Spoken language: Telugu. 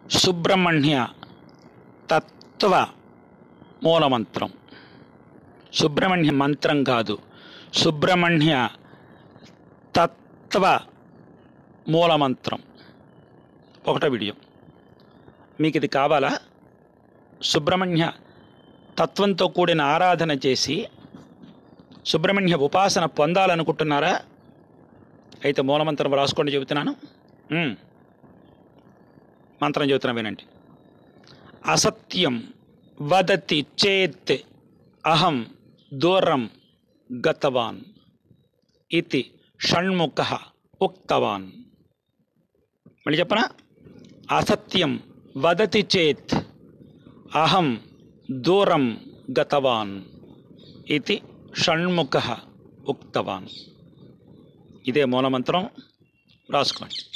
సుబ్రహ్మణ్య తత్వ మూలమంత్రం. సుబ్రహ్మణ్య మంత్రం కాదు, సుబ్రహ్మణ్య తత్వ మూలమంత్రం. ఒకటో వీడియో. మీకు ఇది కావాలా? సుబ్రహ్మణ్య తత్వంతో కూడిన ఆరాధన చేసి సుబ్రహ్మణ్య ఉపాసన పొందాలనుకుంటున్నారా? అయితే మూలమంత్రం రాసుకోండి, చెబుతున్నాను. మంత్రం చెబుతున్నా వినండి. అసత్యం వదతి చేత్ అహం దూరం గతవాన్ ఇతి షణ్ముఖః ఉక్తవాన్. మళ్ళీ చెప్పనా? అసత్యం వదతి చేత్ అహం దూరం గతవాన్ ఇతి షణ్ముఖః ఉక్తవాన్. ఇదే మూలమంత్రం, రాసుకోండి.